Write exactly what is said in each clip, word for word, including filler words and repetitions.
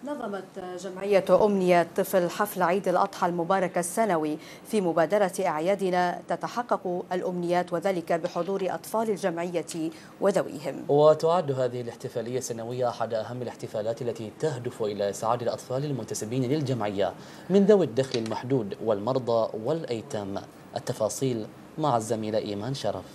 نظمت جمعية أمنية طفل حفل عيد الأضحى المبارك السنوي في مبادرة أعيادنا تتحقق الأمنيات، وذلك بحضور أطفال الجمعية وذويهم. وتعد هذه الاحتفالية السنوية أحد أهم الاحتفالات التي تهدف إلى إسعاد الأطفال المنتسبين للجمعية من ذوي الدخل المحدود والمرضى والأيتام. التفاصيل مع الزميلة إيمان شرف.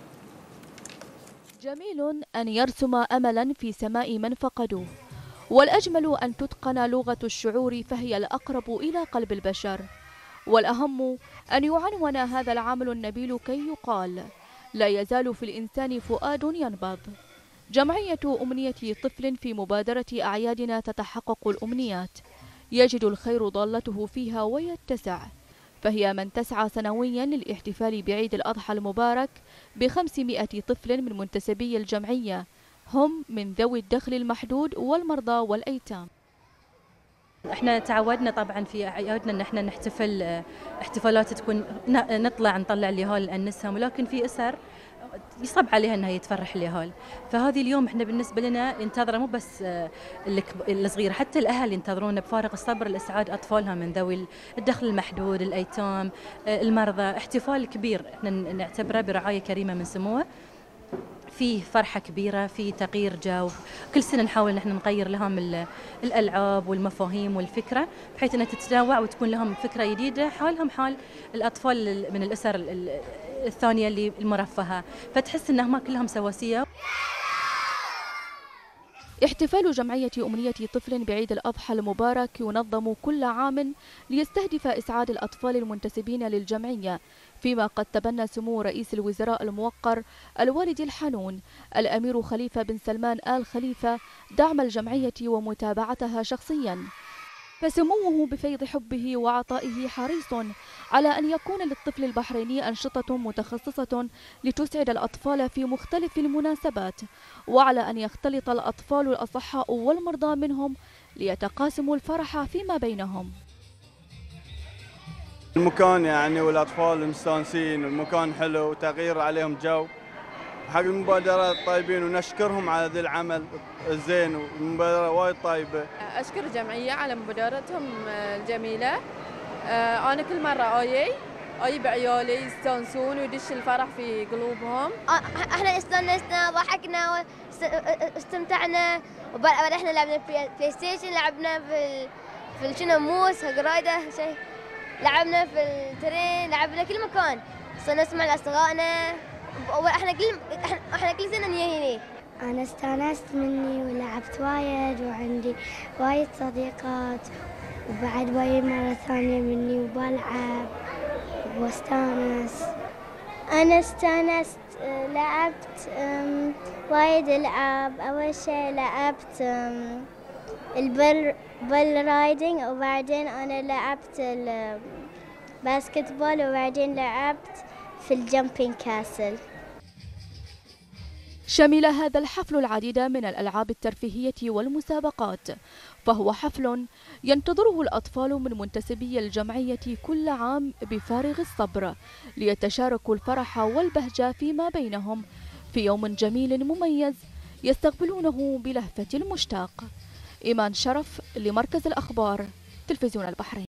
جميل أن يرسم أملا في سماء من فقدوه، والأجمل أن تتقن لغة الشعور فهي الأقرب إلى قلب البشر، والأهم أن يعنون هذا العمل النبيل كي يقال لا يزال في الإنسان فؤاد ينبض. جمعية أمنية طفل في مبادرة أعيادنا تتحقق الأمنيات، يجد الخير ضالته فيها ويتسع، فهي من تسعى سنويا للاحتفال بعيد الأضحى المبارك بخمسمائة طفل من منتسبي الجمعية، هم من ذوي الدخل المحدود والمرضى والأيتام. احنا تعودنا طبعا في اعيادنا ان احنا نحتفل احتفالات تكون نطلع نطلع اليهال نأنسهم، ولكن في اسر يصعب عليها انها يتفرح اليهال، فهذه اليوم احنا بالنسبه لنا ينتظر مو بس الصغير، حتى الاهل ينتظرون بفارغ الصبر لاسعاد اطفالها من ذوي الدخل المحدود، الايتام، المرضى. احتفال كبير احنا نعتبره برعايه كريمه من سموه، فيه فرحة كبيرة، فيه تغيير جو. كل سنة نحاول نحن نغير لهم الألعاب والمفاهيم والفكرة بحيث أنها تتنوع وتكون لهم فكرة جديدة حالهم حال الأطفال من الأسر الثانية اللي المرفهة، فتحس أنهم كلهم سواسية. احتفال جمعية أمنية طفل بعيد الأضحى المبارك ينظم كل عام ليستهدف إسعاد الأطفال المنتسبين للجمعية، فيما قد تبنى سمو رئيس الوزراء الموقر الوالد الحنون الأمير خليفة بن سلمان آل خليفة دعم الجمعية ومتابعتها شخصيا، فسموه بفيض حبه وعطائه حريص على أن يكون للطفل البحريني أنشطة متخصصة لتسعد الأطفال في مختلف المناسبات، وعلى أن يختلط الأطفال الأصحاء والمرضى منهم ليتقاسموا الفرح فيما بينهم. المكان يعني والأطفال مستانسين، المكان حلو وتغيير عليهم جو، حق المبادرة الطيبين ونشكرهم على ذي العمل الزين، والمبادرة وايد طيبة. أشكر الجمعية على مبادرتهم الجميلة. أنا كل مرة آجي آجي بعيالي يستانسون ويدش الفرح في قلوبهم. احنا استانسنا ضحكنا واستمتعنا، وبعد احنا لعبنا بلاي ستيشن، لعبنا في في شنو موس قرايده شيء، لعبنا في الترين، لعبنا كل مكان، صرنا نسمع لاصدقائنا، واحنا كل احنا كل سنه نجي هنا. انا استانست مني ولعبت وايد، وعندي وايد صديقات، وبعد وايد مره ثانيه مني وبلعب واستانس. انا استانست، لعبت وايد العاب. اول شيء لعبت البل بل رايدنج، وبعدين انا لعبت الباسكتبول، وبعدين لعبت في الجامبينج كاسل. شمل هذا الحفل العديد من الألعاب الترفيهية والمسابقات، فهو حفل ينتظره الأطفال من منتسبي الجمعية كل عام بفارغ الصبر ليتشاركوا الفرح والبهجة فيما بينهم في يوم جميل مميز يستقبلونه بلهفة المشتاق. إيمان شرف لمركز الأخبار، تلفزيون البحرين.